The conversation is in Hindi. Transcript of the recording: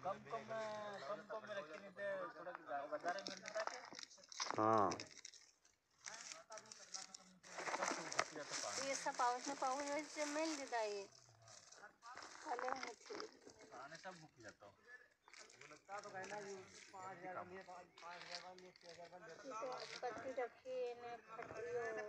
कम में रखी नहीं थे, थोड़ा बाजार में मिलता था। हाँ ये सब पाउच में मिल देता है ये वाले मछली खाने सब भूख जाता हूँ। वो लगता तो कहना ये 5,000 लिए 5,000 लिए 6,000 कट्टी रखी है ने खटियो